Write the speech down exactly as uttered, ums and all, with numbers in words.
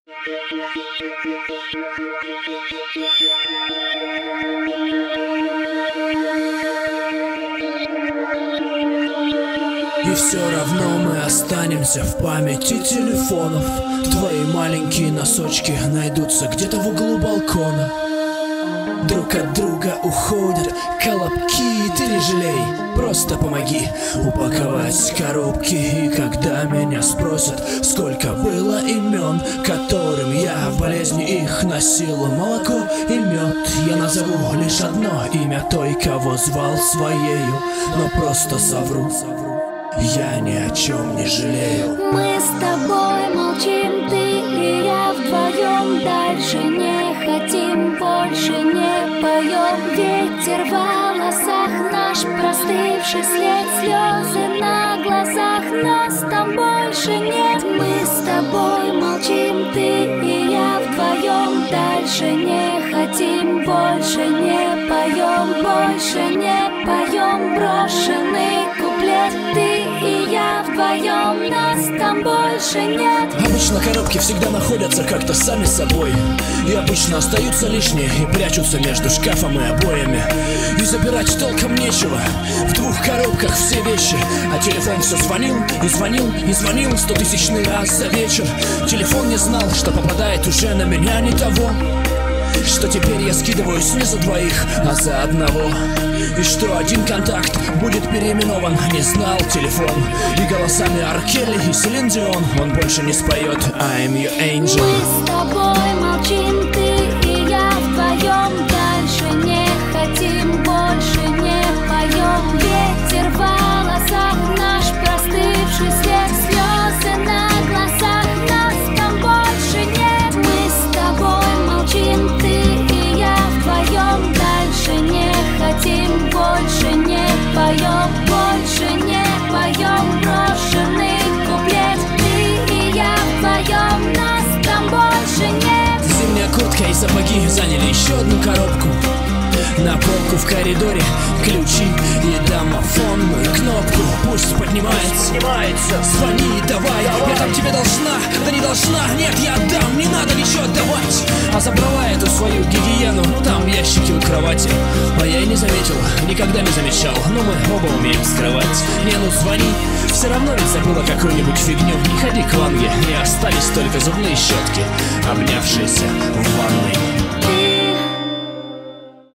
И все равно мы останемся в памяти телефонов. Твои маленькие носочки найдутся где-то в углу балкона. Друг от друга уходят колобки, ты не жалей, просто помоги упаковать коробки. И когда меня спросят, сколько было имен, которым я в болезни их носил молоко и мед, я назову лишь одно имя той, кого звал своею, но просто совру, я ни о чем не жалею. Мы с тобой молчим, ты и я вдвоем. Дальше не хотим, больше не поем. Ветер в волосах, наш простывший след, слезы на глазах, нас там больше нет. Мы с тобой молчим, ты и я вдвоем. Дальше не хотим, больше не поем, больше не поем. Брошенный куплет, ты и я вдвоем, нас там больше нет. Обычно коробки всегда находятся как-то сами собой, и обычно остаются лишние и прячутся между шкафом и обоями. И забирать толком нечего, в двух коробках все вещи. А телефон все звонил и звонил и звонил стотысячный раз за вечер. Телефон не знал, что попадает уже на меня не того, что теперь я скидываюсь не за двоих, а за одного. И что один контакт будет переименован, не знал телефон. И голосами Ар Келли и Селин Дион он больше не споет I'm your angel. Мы с тобой молчим, ты и я вдвоем. Дальше не хотим, больше не поем. Ветер в волосах, наш простывший след, слезы на глазах, нас там больше нет. Мы с тобой молчим, ты и я вдвоем. Дальше не хотим, больше не поем, больше не поем. Брошенный куплет, ты и я вдвоем, нас там больше нет. Зимняя куртка и сапоги заняли еще одну коробку. На полку в коридоре ключи и домофон, ну и кнопку пусть поднимается, поднимается. Звони, давай, давай, я там тебе должна, да не должна, нет, я отдам, не надо ничего отдавать. А забрала эту свою гигиену, там ящики у кровати. А я и не заметил, никогда не замечал, но мы оба умеем скрывать. Не, ну звони, все равно ведь забыла какую-нибудь фигню. Не ходи к Ванге, не остались только зубные щетки, обнявшиеся в ванной.